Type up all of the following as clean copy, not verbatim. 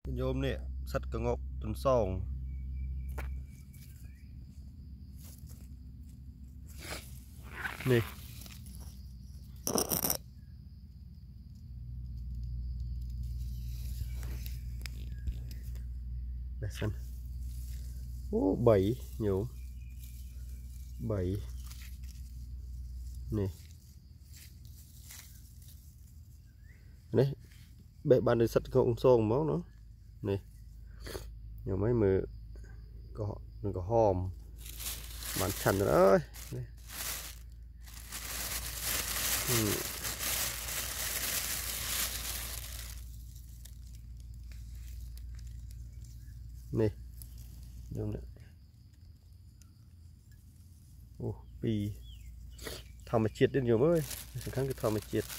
nhôm nè sắt cờ ngọc tuần sòng nè để xem ô 7 nhôm 7 nè đấy bệ bàn để sắt cờ ngọc sòng máu nó nè nhiều mấy mờ có hòm bán chăn rồi ơi nè nhôm nè ô pi thao mà chiết đến nhiều ơi kháng cái thao mà chiết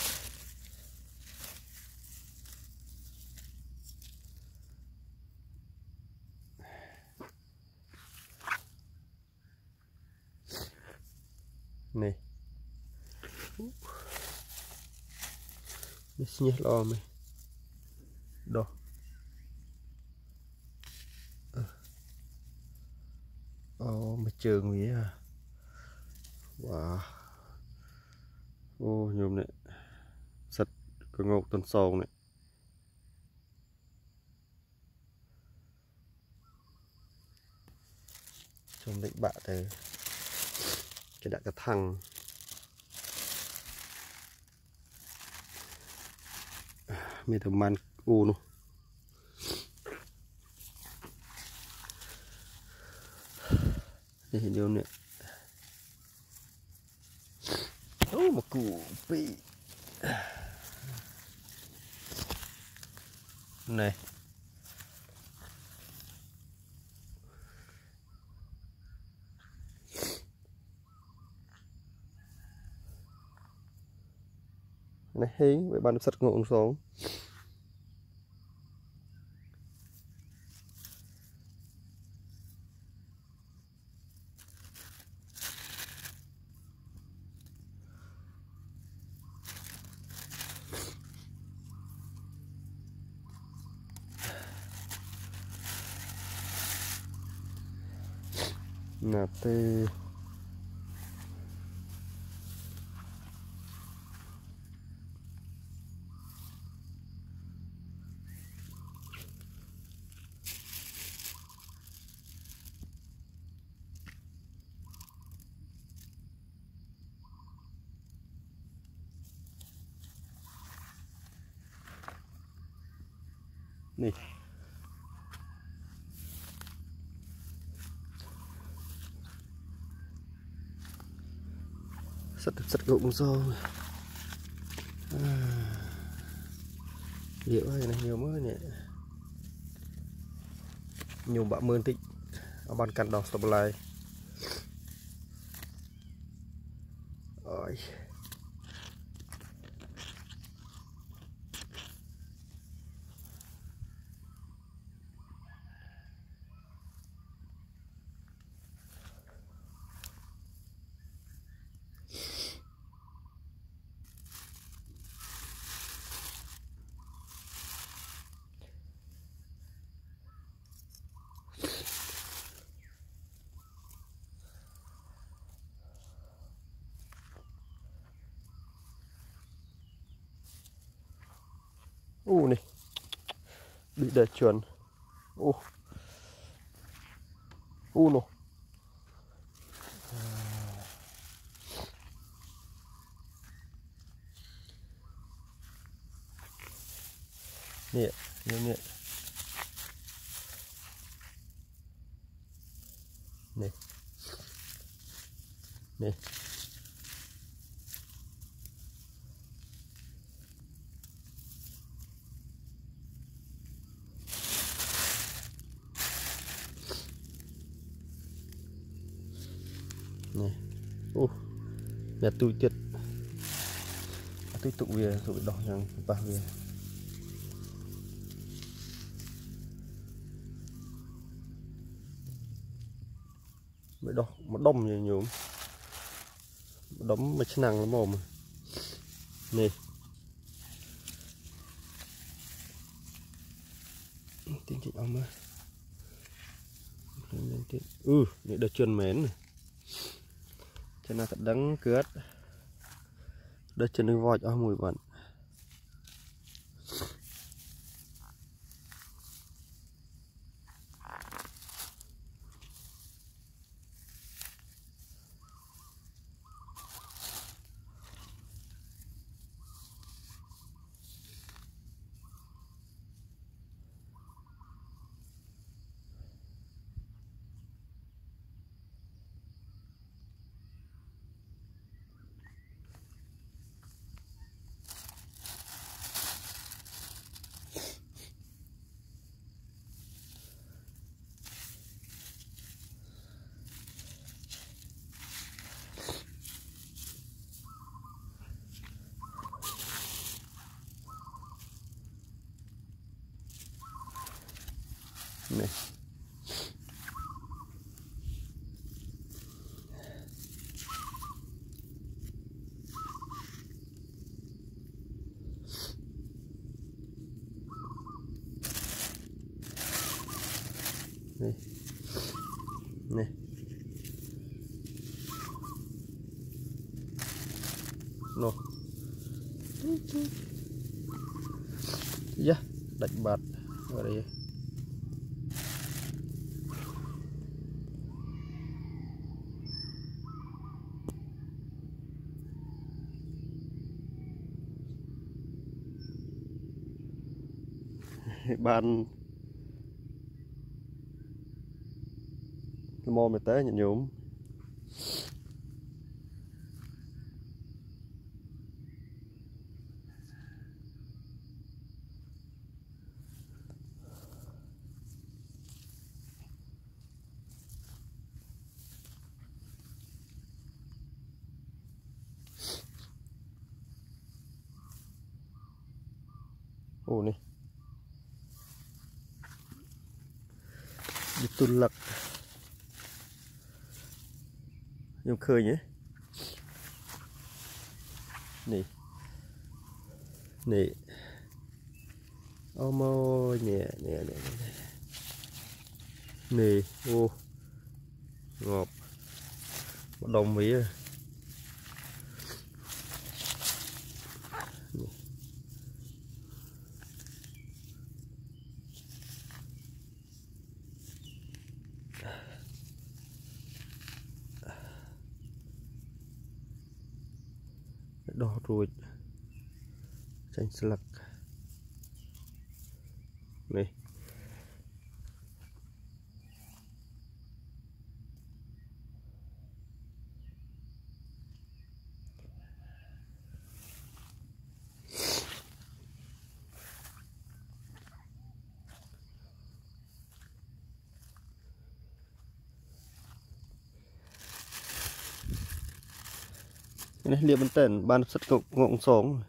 này nhé lo mày đó mà trường gì à wow ô nhôm này sắt có ngọc tuần sòng này trong định bạ từ cái đại cả thằng mình thầm man u nó đây hình nhôm này ô một củ bị này này hí với bàn sắt ngọn xuống là tê này sắt gụng rồi liệu này nhiều mới nè nhiều bạn mơn tích ở bàn cạnh đỏ sập lại rồi này bị đè chuẩn nó nè nè nè nè nè mẹ tôi tiệt tôi tụ về tụ đỏ rằng ba về mới đỏ một đông nhiều nhiều đấm mà chân năng lắm mồm nè tiếng chị ông ơi lên tiếng để đợt chân mến này cho nên thật đắng cướt đợt chân nước voi cho mùi bẩn này này này nó yeah, đánh bạt ở đây ban mò mày té nhận nhúm ô này ditulak dùng khơi nhé nè nè ô mô nè nè nè nè ô ngọt một đồng mỹ à. Đỏ ruột chanh sặc này này liệp bên tên ban sắt cục ngọn sống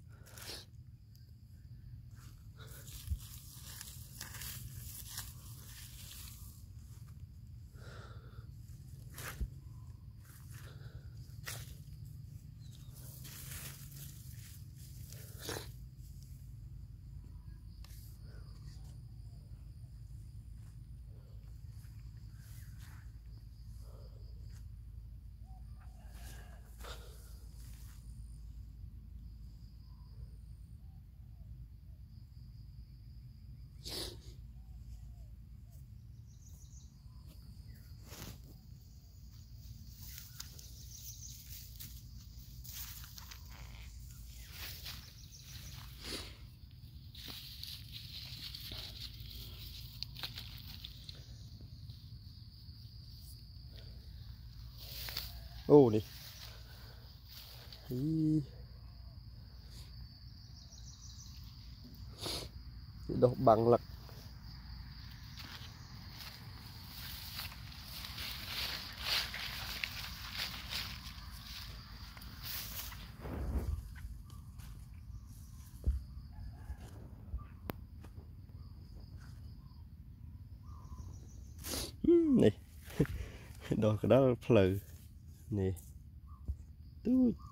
ô này đọc bằng lật này đôi cái đó phơi này